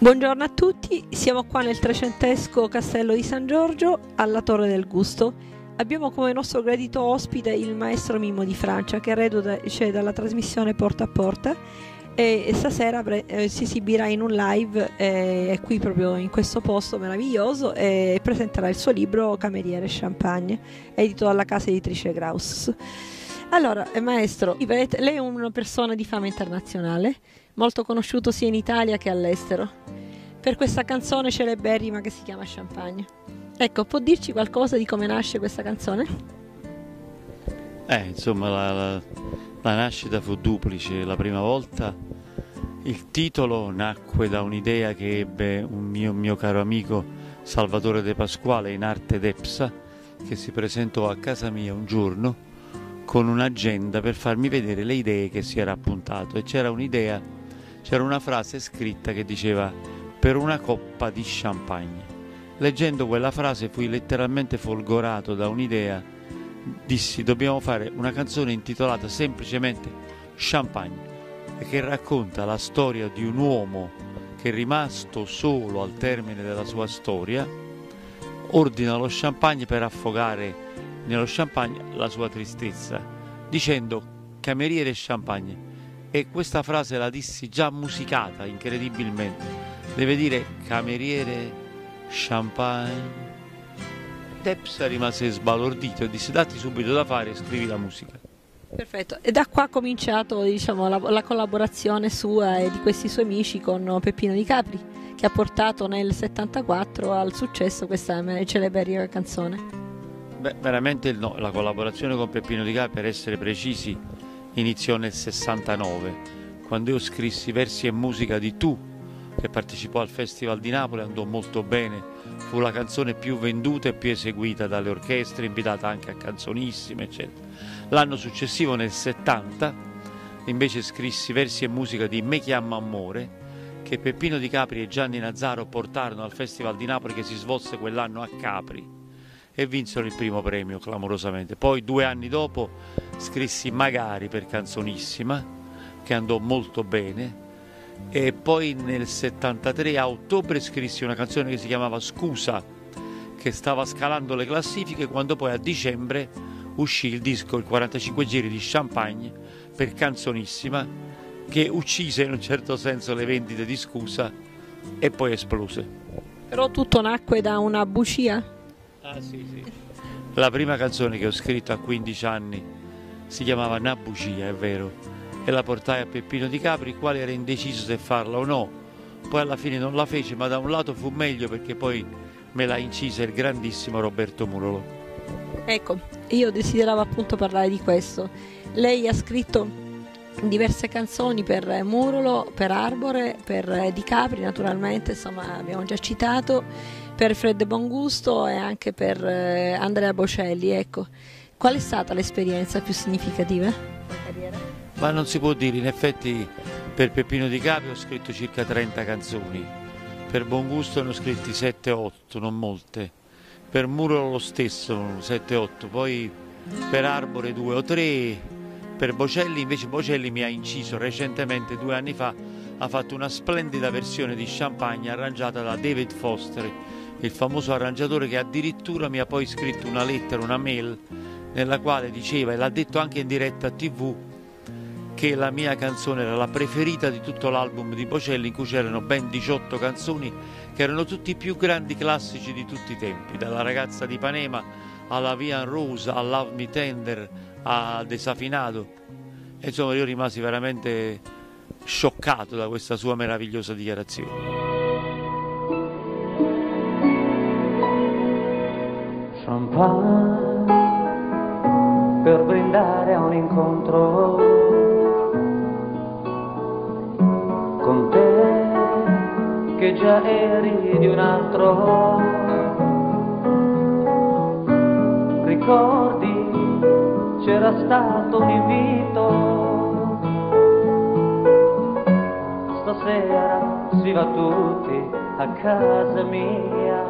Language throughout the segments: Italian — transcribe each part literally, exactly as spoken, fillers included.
Buongiorno a tutti, siamo qua nel trecentesco Castello di San Giorgio, alla Torre del Gusto. Abbiamo come nostro gradito ospite il maestro Mimmo di Francia, che reduce dalla trasmissione Porta a Porta, e stasera eh, si esibirà in un live eh, qui proprio in questo posto meraviglioso e presenterà il suo libro Cameriere Champagne, edito dalla casa editrice Graus. Allora, eh, maestro, lei è una persona di fama internazionale, molto conosciuto sia in Italia che all'estero, per questa canzone celeberrima che si chiama Champagne. Ecco, può dirci qualcosa di come nasce questa canzone? Eh, insomma, la, la, la nascita fu duplice. La prima volta il titolo nacque da un'idea che ebbe un mio, mio caro amico Salvatore De Pasquale in arte d'Epsa, che si presentò a casa mia un giorno con un'agenda per farmi vedere le idee che si era appuntato, e c'era un'idea, c'era una frase scritta che diceva "per una coppa di champagne". Leggendo quella frase fui letteralmente folgorato da un'idea, dissi dobbiamo fare una canzone intitolata semplicemente Champagne, che racconta la storia di un uomo che, rimasto solo al termine della sua storia, ordina lo champagne per affogare nello champagne la sua tristezza, dicendo cameriere champagne. E questa frase la dissi già musicata incredibilmente, deve dire cameriere champagne. Tepsa rimase sbalordito e disse datti subito da fare e scrivi la musica. Perfetto, e da qua ha cominciato, diciamo, la, la collaborazione sua e di questi suoi amici con Peppino Di Capri, che ha portato nel settantaquattro al successo questa celeberrima canzone. Beh, veramente no, la collaborazione con Peppino Di Capri, per essere precisi, iniziò nel sessantanove, quando io scrissi versi e musica di Tu, che partecipò al Festival di Napoli, andò molto bene, fu la canzone più venduta e più eseguita dalle orchestre, invitata anche a canzonissime, eccetera. L'anno successivo, nel settanta, invece scrissi versi e musica di Me chiama amore, che Peppino Di Capri e Gianni Nazzaro portarono al Festival di Napoli, che si svolse quell'anno a Capri, e vinsero il primo premio clamorosamente. Poi due anni dopo scrissi Magari per Canzonissima, che andò molto bene, e poi nel settantatré a ottobre scrissi una canzone che si chiamava Scusa, che stava scalando le classifiche, quando poi a dicembre uscì il disco, il quarantacinque giri di Champagne per Canzonissima, che uccise in un certo senso le vendite di Scusa e poi esplose. Però tutto nacque da una bugia? Ah, sì, sì. La prima canzone che ho scritto a quindici anni si chiamava Una bugia, è vero, e la portai a Peppino Di Capri, il quale era indeciso se farla o no. Poi alla fine non la fece, ma da un lato fu meglio perché poi me la incise il grandissimo Roberto Murolo. Ecco, io desideravo appunto parlare di questo. Lei ha scritto diverse canzoni per Murolo, per Arbore, per Di Capri naturalmente, insomma abbiamo già citato, per Fred Bongusto e anche per eh, Andrea Bocelli. Ecco, qual è stata l'esperienza più significativa della carriera? Ma non si può dire, in effetti per Peppino Di Capri ho scritto circa trenta canzoni, per Bongusto ne ho scritti sette otto, non molte, per Murolo lo stesso, sette otto, poi per Arbore due o tre, per Bocelli invece Bocelli mi ha inciso recentemente, due anni fa, ha fatto una splendida versione di Champagne arrangiata da David Foster, il famoso arrangiatore che addirittura mi ha poi scritto una lettera, una mail, nella quale diceva, e l'ha detto anche in diretta a tivù, che la mia canzone era la preferita di tutto l'album di Bocelli, in cui c'erano ben diciotto canzoni che erano tutti i più grandi classici di tutti i tempi, dalla Ragazza di Ipanema alla Via Rose, a Love Me Tender, a Desafinado. E insomma io rimasi veramente scioccato da questa sua meravigliosa dichiarazione. Champagne per brindare a un incontro con te che già eri di un altro. Ricordi, c'era stato un invito, stasera si va tutti a casa mia.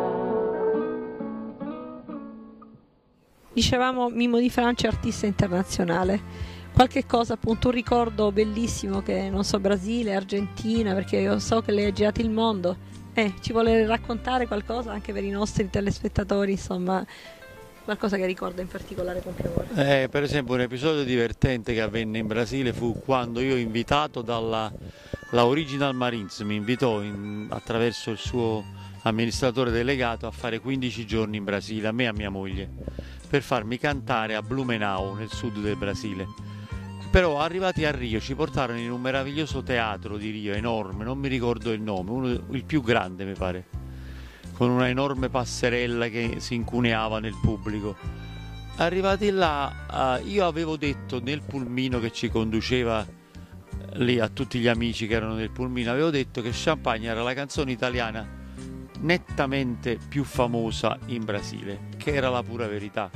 Dicevamo Mimmo di Francia, artista internazionale. qualche cosa, appunto un ricordo bellissimo che, non so, Brasile, Argentina, perché io so che lei ha girato il mondo. Eh, ci vuole raccontare qualcosa anche per i nostri telespettatori, insomma, qualcosa che ricorda in particolare con piacere? Eh, per esempio un episodio divertente che avvenne in Brasile fu quando io invitato dalla la Original Marines, mi invitò in, attraverso il suo amministratore delegato a fare quindici giorni in Brasile, a me e a mia moglie, per farmi cantare a Blumenau, nel sud del Brasile. Però arrivati a Rio ci portarono in un meraviglioso teatro di Rio, enorme, non mi ricordo il nome, uno, il più grande mi pare, con una enorme passerella che si incuneava nel pubblico. Arrivati là, io avevo detto nel pulmino che ci conduceva lì, a tutti gli amici che erano nel pulmino, avevo detto che Champagne era la canzone italiana nettamente più famosa in Brasile, che era la pura verità.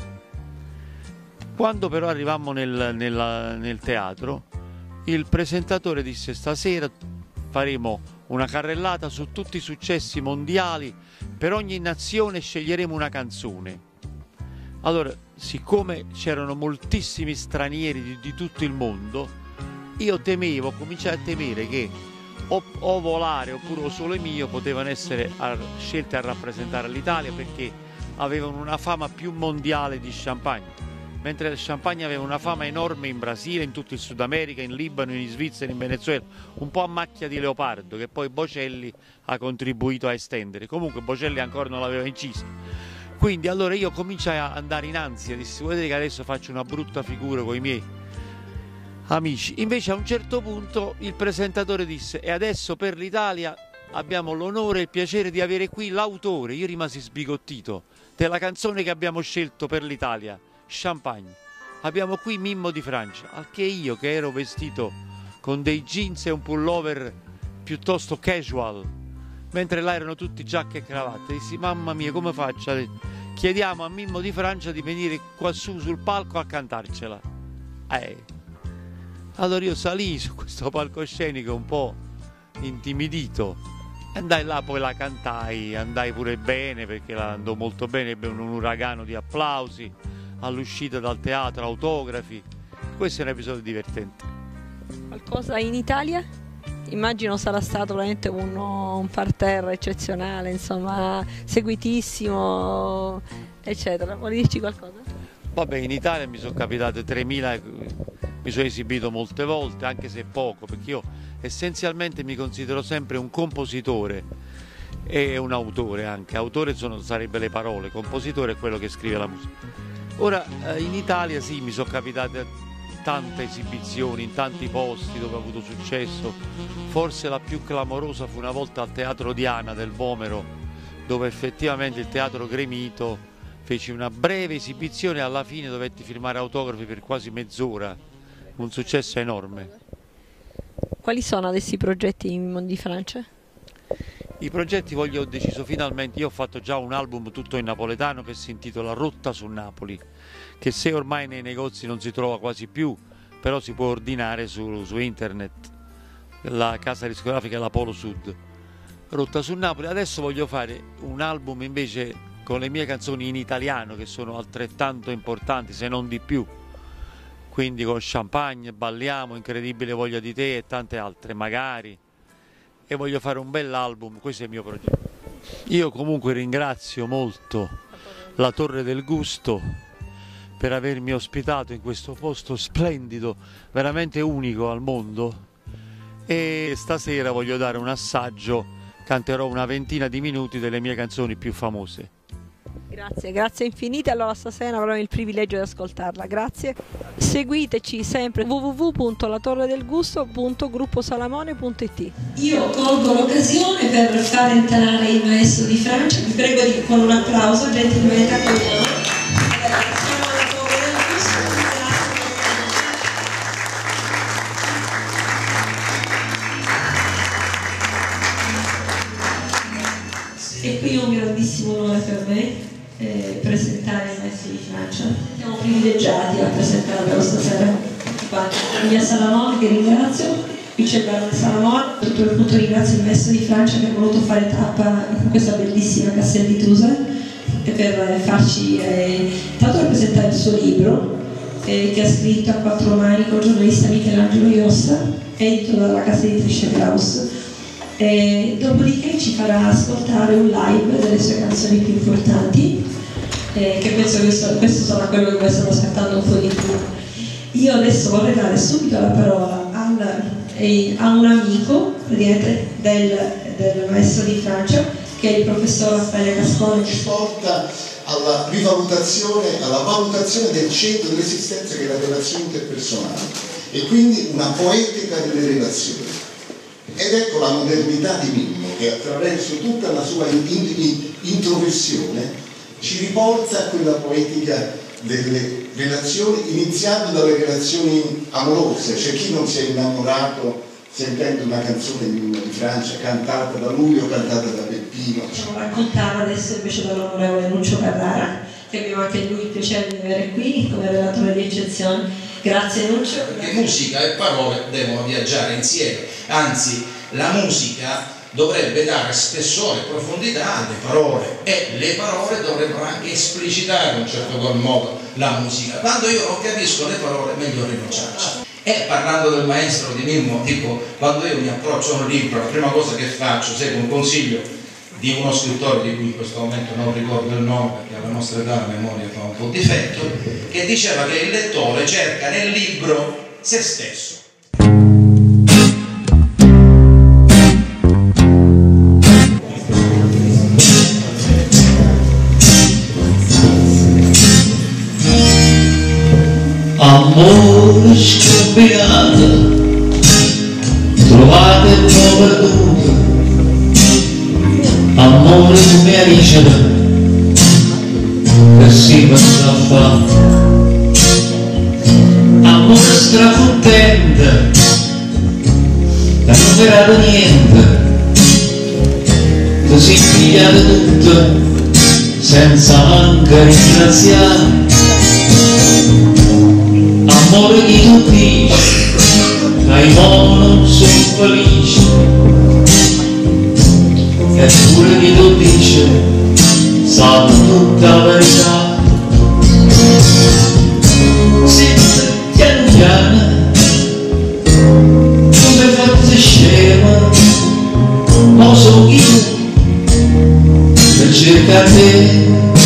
Quando però arrivammo nel, nella, nel teatro, il presentatore disse: stasera faremo una carrellata su tutti i successi mondiali, per ogni nazione sceglieremo una canzone. Allora, siccome c'erano moltissimi stranieri di, di tutto il mondo, io temevo, cominciai a temere che o, o Volare oppure O Sole Mio potevano essere a, scelte a rappresentare l'Italia, perché avevano una fama più mondiale di Champagne, mentre il Champagne aveva una fama enorme in Brasile, in tutto il Sud America, in Libano, in Svizzera, in Venezuela, un po' a macchia di leopardo, che poi Bocelli ha contribuito a estendere. Comunque Bocelli ancora non l'aveva inciso. Quindi allora io cominciai a andare in ansia, dissi: vedete che adesso faccio una brutta figura con i miei amici. Invece a un certo punto il presentatore disse: e adesso per l'Italia abbiamo l'onore e il piacere di avere qui l'autore. Io rimasi sbigottito della canzone che abbiamo scelto per l'Italia, Champagne. Abbiamo qui Mimmo di Francia, al che io, che ero vestito con dei jeans e un pullover piuttosto casual, mentre là erano tutti giacche e cravatte, dissi: mamma mia, come faccio? Chiediamo a Mimmo di Francia di venire qua su sul palco a cantarcela. Eh. Allora io salì su questo palcoscenico un po' intimidito, andai là, poi la cantai, andai pure bene, perché la andò molto bene, ebbe un uragano di applausi all'uscita dal teatro, autografi. Questo è un episodio divertente. Qualcosa in Italia? Immagino sarà stato veramente uno, un parterre eccezionale, insomma, seguitissimo, eccetera. Vuoi dirci qualcosa? Vabbè, in Italia mi sono capitate tremila, mi sono esibito molte volte, anche se poco, perché io essenzialmente mi considero sempre un compositore e un autore anche. Autore sono, sarebbe le parole, compositore è quello che scrive la musica. Ora, in Italia sì, mi sono capitate tante esibizioni in tanti posti dove ho avuto successo. Forse la più clamorosa fu una volta al Teatro Diana del Vomero, dove effettivamente il teatro gremito feci una breve esibizione e alla fine dovetti firmare autografi per quasi mezz'ora. Un successo enorme. Quali sono adesso i progetti in Mimmo di Francia? I progetti voglio, ho deciso finalmente, io ho fatto già un album tutto in napoletano che si intitola Rotta su Napoli, che se ormai nei negozi non si trova quasi più, però si può ordinare su, su internet, la casa discografica è la Polo Sud. Rotta su Napoli. Adesso voglio fare un album invece con le mie canzoni in italiano, che sono altrettanto importanti, se non di più, quindi con Champagne, Balliamo, Incredibile voglia di te e tante altre, magari. E voglio fare un bell'album, questo è il mio progetto. Io comunque ringrazio molto la Torre del Gusto per avermi ospitato in questo posto splendido, veramente unico al mondo, e stasera voglio dare un assaggio, canterò una ventina di minuti delle mie canzoni più famose. Grazie, grazie infinite. Allora stasera avrò il privilegio di ascoltarla, grazie. Seguiteci sempre w w w punto la torre del gusto punto gruppo salamone punto i t. Io colgo l'occasione per far entrare il maestro di Francia, vi prego di, con un applauso gentilmente accogliamo. Siamo alla Torre del Gusto, grazie. E qui è un grandissimo onore per me Eh, presentare il maestro di Francia. Siamo privilegiati a presentarvelo stasera. Mia Salamone, che ringrazio, qui c'è il Barone Salamone, tutto il punto ringrazio il maestro di Francia che ha voluto fare tappa in questa bellissima Castel di Tusa e per farci eh, tanto per presentare il suo libro eh, che ha scritto a quattro mani col giornalista Michelangelo Iossa, edito dalla casa editrice Kraus. E dopodiché ci farà ascoltare un live delle sue canzoni più importanti, eh, che penso che questo, questo sarà quello che voi state aspettando un po' di più. Io adesso vorrei dare subito la parola al, eh, a un amico del, del maestro di Francia, che è il professor Raffaele Cascone. Ci porta alla rivalutazione, alla valutazione del centro dell'esistenza, che è la relazione interpersonale, e quindi una poetica delle relazioni. Ed ecco la modernità di Mimmo, che attraverso tutta la sua in, in, introversione ci riporta a quella poetica delle relazioni, iniziando dalle relazioni amorose. C'è chi non si è innamorato sentendo una canzone di Mimmo di Francia cantata da lui o cantata da Peppino. Facciamo raccontare adesso invece dall'onorevole Nuccio Carrara, che abbiamo anche lui il piacere di avere qui come relatore di eccezione. Grazie Nuccio. Perché musica e parole devono viaggiare insieme, anzi la musica dovrebbe dare spessore e profondità alle parole, e le parole dovrebbero anche esplicitare in un certo qual modo la musica. Quando io non capisco le parole, meglio rinunciarci. E parlando del maestro di Mimmo, dico, quando io mi approccio a un libro, la prima cosa che faccio, seguo un consiglio di uno scrittore di cui in questo momento non ricordo il nome, perché alla nostra età la memoria fa un po' difetto, che diceva che il lettore cerca nel libro se stesso. Amore scambiato, trovate un po' perduto, amore come Alice che si passa a fare, amore strafottente che non verrà niente, che si pigliate tutto senza manca ringraziare. Amore chi tu dici, ai mono sono felice, eppure chi tu dici, sanno tutta la verità. Senza piano piano, come fate scema, ma sono io, per cercare te.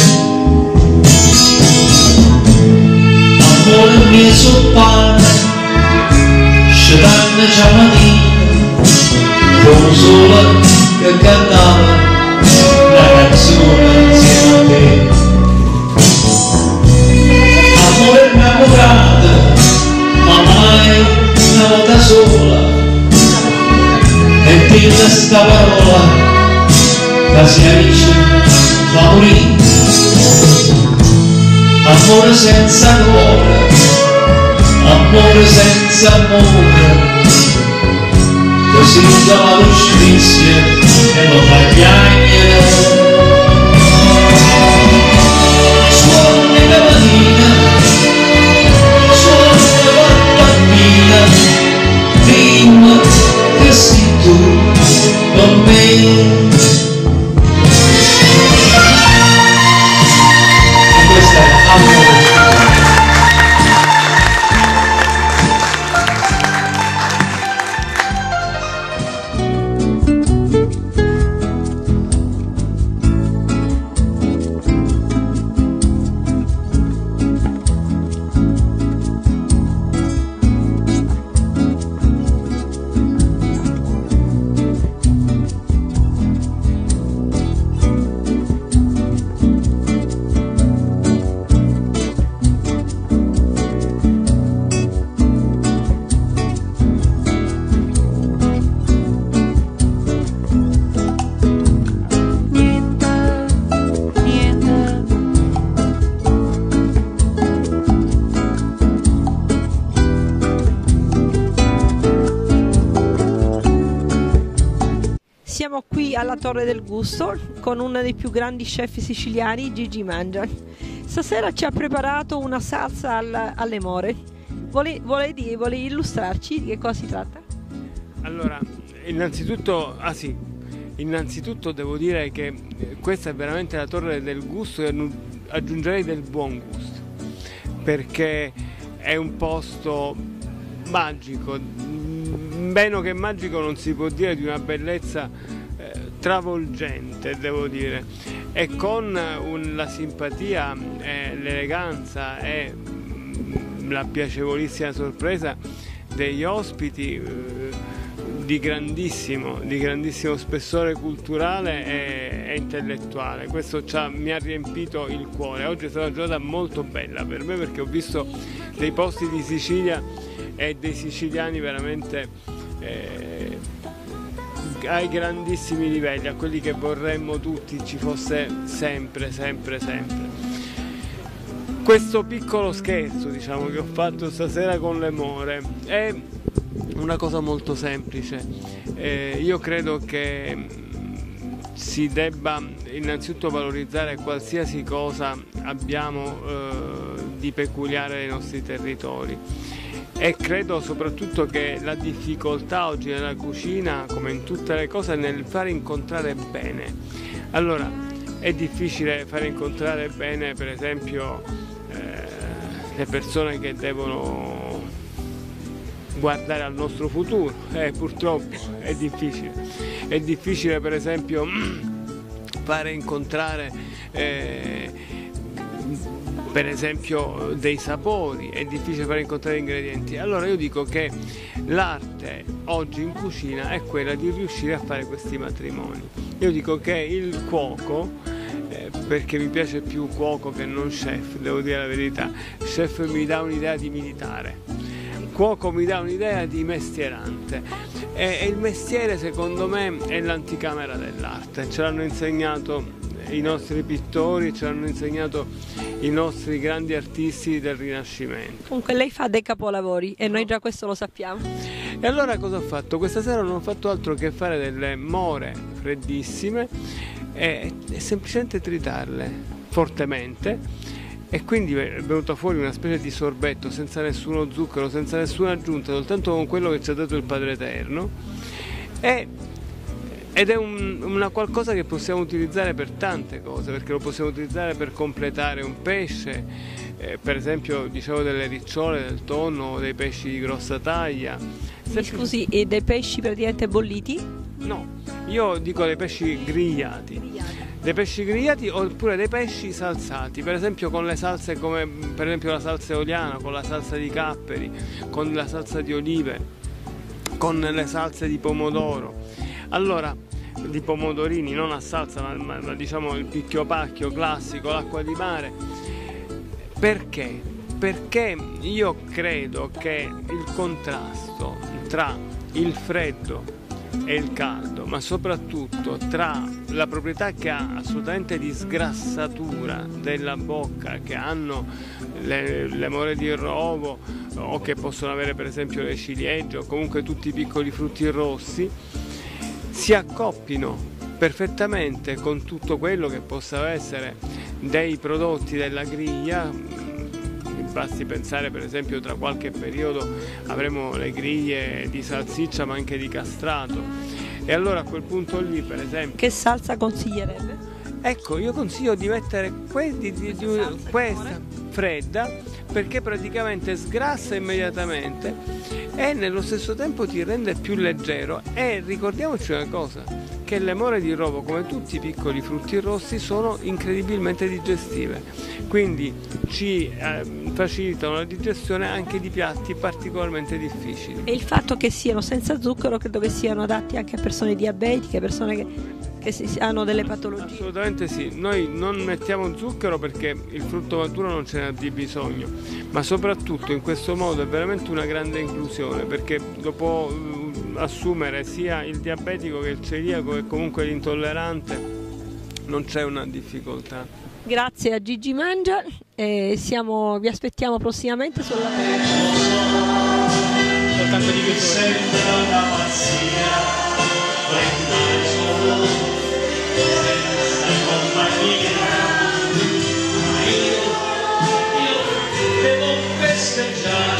Amore mio soppane, scegliendo già mattina, come sola che cantava la canzone insieme a te. Amore innamorata, ma mai una volta sola, e dilla sta parola, che si dice fa morire. Amore senza cuore, amore senza amore, che si usa la giustizia e lo fa piangere. Suona la mattina, suona la mattina, dimmi che sei tu con me. Siamo qui alla Torre del Gusto con uno dei più grandi chef siciliani, Gigi Mangia. Stasera ci ha preparato una salsa al, alle more. Vuole, vuole, dire, vuole illustrarci di che cosa si tratta? Allora, innanzitutto, ah sì, innanzitutto devo dire che questa è veramente la Torre del Gusto, e aggiungerei del buon gusto, perché è un posto magico, meno che magico non si può dire, di una bellezza eh, travolgente, devo dire, e con un, la simpatia, eh, l'eleganza e mh, la piacevolissima sorpresa degli ospiti, eh, di grandissimo, di grandissimo spessore culturale e, e intellettuale. Questo mi ha riempito il cuore. Oggi è stata una giornata molto bella per me, perché ho visto dei posti di Sicilia e dei siciliani veramente eh, ai grandissimi livelli, a quelli che vorremmo tutti ci fosse sempre, sempre, sempre. Questo piccolo scherzo, diciamo, che ho fatto stasera con le more è una cosa molto semplice. Eh, io credo che si debba innanzitutto valorizzare qualsiasi cosa abbiamo eh, di peculiare nei nostri territori, e credo soprattutto che la difficoltà oggi nella cucina, come in tutte le cose, è nel fare incontrare bene. Allora, è difficile fare incontrare bene, per esempio, eh, le persone che devono guardare al nostro futuro, eh, purtroppo è difficile. È difficile, per esempio, fare incontrare eh, per esempio dei sapori, è difficile fare incontrare ingredienti. Allora io dico che l'arte oggi in cucina è quella di riuscire a fare questi matrimoni. Io dico che il cuoco, eh, perché mi piace più cuoco che non chef, devo dire la verità, chef mi dà un'idea di militare, cuoco mi dà un'idea di mestierante, e, e il mestiere secondo me è l'anticamera dell'arte, ce l'hanno insegnato i nostri pittori, ce l'hanno insegnato i nostri grandi artisti del Rinascimento. Comunque lei fa dei capolavori e noi già questo lo sappiamo. E allora cosa ho fatto? Questa sera non ho fatto altro che fare delle more freddissime e, e semplicemente tritarle fortemente, e quindi è venuta fuori una specie di sorbetto senza nessuno zucchero, senza nessuna aggiunta, soltanto con quello che ci ha dato il Padre Eterno, e, ed è un, una qualcosa che possiamo utilizzare per tante cose, perché lo possiamo utilizzare per completare un pesce, eh, per esempio dicevo delle ricciole, del tonno, dei pesci di grossa taglia. Mi scusi, e dei pesci praticamente bolliti? No, io dico dei pesci grigliati. grigliati. Dei pesci grigliati oppure dei pesci salsati, per esempio con le salse come per esempio la salsa eoliana, con la salsa di capperi, con la salsa di olive, con le salse di pomodoro. Allora, di pomodorini, non a salsa, ma, ma, ma diciamo il picchio pacchio classico, l'acqua di mare. Perché? Perché io credo che il contrasto tra il freddo e il caldo, ma soprattutto tra la proprietà che ha assolutamente di sgrassatura della bocca che hanno le, le more di rovo, o che possono avere per esempio le ciliegie, o comunque tutti i piccoli frutti rossi, si accoppino perfettamente con tutto quello che possa essere dei prodotti della griglia. Basti pensare per esempio tra qualche periodo avremo le griglie di salsiccia ma anche di castrato, e allora a quel punto lì per esempio... Che salsa consiglierebbe? Ecco, io consiglio di mettere que- di, di, di, questa fredda, perché praticamente sgrassa immediatamente e nello stesso tempo ti rende più leggero. E ricordiamoci una cosa, che le more di rovo, come tutti i piccoli frutti rossi, sono incredibilmente digestive, quindi ci eh, facilitano la digestione anche di piatti particolarmente difficili. E il fatto che siano senza zucchero credo che siano adatti anche a persone diabetiche, persone che, che si, hanno delle patologie. Assolutamente sì, noi non mettiamo zucchero perché il frutto maturo non ce n'ha di bisogno, ma soprattutto in questo modo è veramente una grande inclusione, perché dopo assumere sia il diabetico che il celiaco e comunque l'intollerante non c'è una difficoltà. Grazie a Gigi Mangia, e siamo, vi aspettiamo prossimamente sulla soltanto di questo sembra una pazzia, prendere solo senza compagnia, ma io, io devo festeggiare.